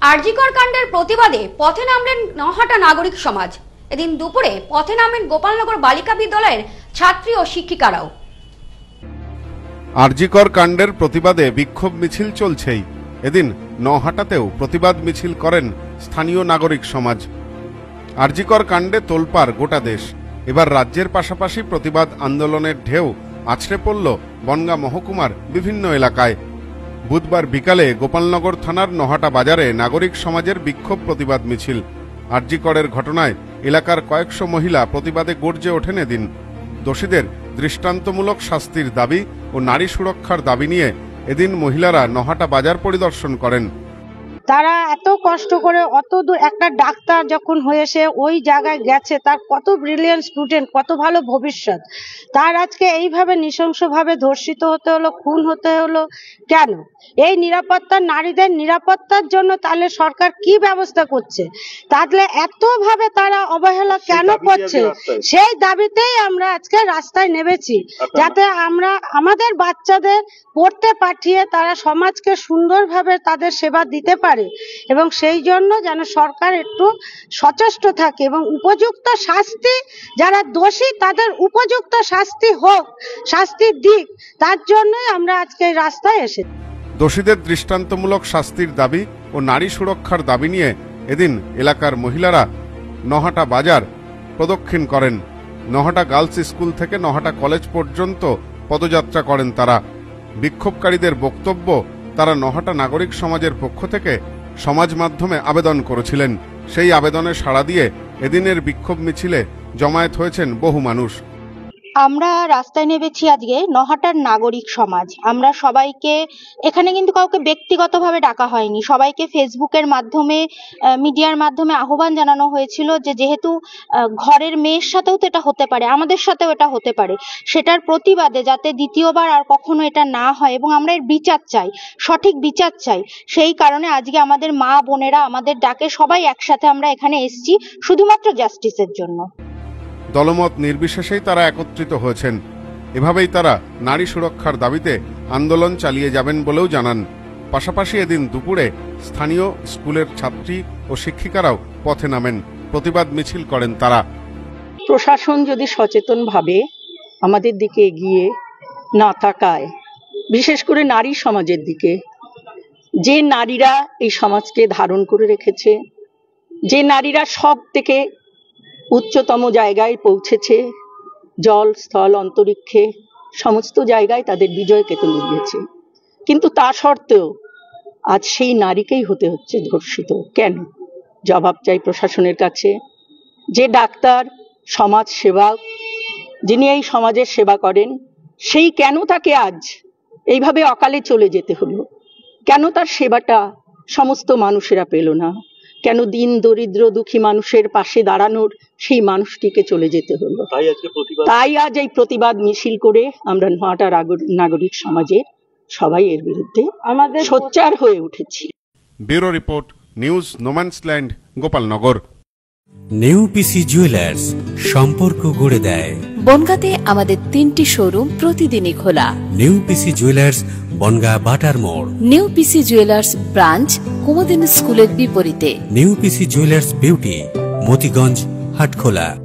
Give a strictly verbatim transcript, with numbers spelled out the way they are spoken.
আরজিকর কাণ্ডের প্রতিবাদে পথে নামলেন নহাটা নাগরিক সমাজ। এদিন দুপুরে পথে নামেন গোপালনগর বালিকা বিদ্যালয়ের ছাত্রী ও শিক্ষিকারাও। আরজিকর কাণ্ডের প্রতিবাদে বিক্ষোভ মিছিল চলছেই। এদিন নহাটাতেও প্রতিবাদ মিছিল করেন স্থানীয় নাগরিক সমাজ। আরজিকর কাণ্ডে তোলপাড় গোটা দেশ। এবার রাজ্যের পাশাপাশি প্রতিবাদ আন্দোলনের ঢেউ আছড়ে পড়ল বনগাঁ মহকুমার বিভিন্ন এলাকায়। বুধবার বিকালে গোপালনগর থানার নহাটা বাজারে নাগরিক সমাজের বিক্ষোভ প্রতিবাদ মিছিল। আরজিকরের ঘটনায় এলাকার কয়েকশো মহিলা প্রতিবাদে গর্জে ওঠেন। এদিন দোষীদের দৃষ্টান্তমূলক শাস্তির দাবি ও নারী সুরক্ষার দাবি নিয়ে এদিন মহিলারা নহাটা বাজার পরিদর্শন করেন। তারা এত কষ্ট করে অত দূর একটা ডাক্তার যখন হয়েছে ওই জায়গায় গেছে, তার কত ব্রিলিয়ান্ট স্টুডেন্ট, কত ভালো ভবিষ্যৎ, তার আজকে এইভাবে নৃশংসভাবে ধর্ষিত হতে হলো, খুন হতে হলো কেন? এই নিরাপত্তা, নারীদের নিরাপত্তার জন্য তাহলে সরকার কি ব্যবস্থা করছে? তাহলে এতভাবে তারা অবহেলা কেন করছে? সেই দাবিতেই আমরা আজকে রাস্তায় নেমেছি, যাতে আমরা আমাদের বাচ্চাদের পড়তে পাঠিয়ে তারা সমাজকে সুন্দরভাবে তাদের সেবা দিতে পারে এবং সেই জন্য যেন সরকার একটু সচেষ্ট থাকে এবং উপযুক্ত শাস্তি, যারা দোষী তাদের উপযুক্ত শাস্তি হোক, শাস্তির দিক, তার জন্যই আমরা আজকে রাস্তায় এসেছি। দোষীদের দৃষ্টান্তমূলক শাস্তির দাবি ও নারী সুরক্ষার দাবি নিয়ে এদিন এলাকার মহিলারা নহাটা বাজার প্রদক্ষিণ করেন। নহাটা গার্লস স্কুল থেকে নহাটা কলেজ পর্যন্ত পদযাত্রা করেন তারা। বিক্ষোভকারীদের বক্তব্য, তারা নহাটা নাগরিক সমাজের পক্ষ থেকে সমাজ মাধ্যমে আবেদন করেছিলেন। সেই আবেদনে সাড়া দিয়ে এদিনের বিক্ষোভ মিছিলে জমায়েত হয়েছেন বহু মানুষ। আমরা রাস্তায় নেমেছি আজকে নহাটার নাগরিক সমাজ। আমরা সবাইকে, এখানে কিন্তু কাউকে ব্যক্তিগতভাবে ডাকা হয়নি, সবাইকে ফেসবুকের মাধ্যমে, মিডিয়ার মাধ্যমে আহ্বান জানানো হয়েছিল যে যেহেতু ঘরের মেয়ের সাথেও তো এটা হতে পারে, আমাদের সাথেও এটা হতে পারে, সেটার প্রতিবাদে যাতে দ্বিতীয়বার আর কখনো এটা না হয় এবং আমরা এর বিচার চাই, সঠিক বিচার চাই। সেই কারণে আজকে আমাদের মা বোনেরা আমাদের ডাকে সবাই একসাথে আমরা এখানে এসেছি শুধুমাত্র জাস্টিসের জন্য। দলমত নির্বিশেষেই তারা একত্রিত হয়েছেন। এভাবেই তারা নারী সুরক্ষার দাবিতে আন্দোলন চালিয়ে যাবেন বলেও জানান। পাশাপাশি এদিন দুপুরে স্থানীয় স্কুলের ছাত্রী ও শিক্ষিকারাও পথে নামেন, প্রতিবাদ মিছিল করেন তারা। প্রশাসন যদি সচেতনভাবে আমাদের দিকে এগিয়ে না তাকায়, বিশেষ করে নারী সমাজের দিকে, যে নারীরা এই সমাজকে ধারণ করে রেখেছে, যে নারীরা সব থেকে উচ্চতম জায়গায় পৌঁছেছে, জল স্থল অন্তরিক্ষে সমস্ত জায়গায় তাদের বিজয় কেতন উড়িয়েছে, কিন্তু তা সত্ত্বেও আজ সেই নারীকেই হতে হচ্ছে ধর্ষিত। কেন? জবাব চাই প্রশাসনের কাছে। যে ডাক্তার, সমাজ সেবক, যিনি এই সমাজের সেবা করেন, সেই কেন তাকে আজ এইভাবে অকালে চলে যেতে হলো? কেন তার সেবাটা সমস্ত মানুষেরা পেল না? কেন দিন দরিদ্র দুঃখী মানুষের পাশে দাঁড়ানোর সেই মানুষটিকে চলে যেতে হলো? তাই আজ এই প্রতিবাদ মিছিল করে আমরা নহাটা নাগরিক সমাজে সবাই এর বিরুদ্ধে আমাদের সোচ্চার হয়ে উঠেছি। Bureau report, news no man's land, Gopalnagar. নেউপিসি জুয়েলার্স, সম্পর্ক গড়ে দেয়। বনগাঁতে আমাদের তিনটি শোরুম প্রতিদিনই খোলা। নেউপিসি জুয়েলার্স, বনগাঁ বাটার মোড়। নেউপিসি জুয়েলার্স ব্রাঞ্চ কুমুদিনী স্কুলের বিপরীতে। নেউপিসি জুয়েলার্স বিউটি, মতিগঞ্জ, হাটখোলা।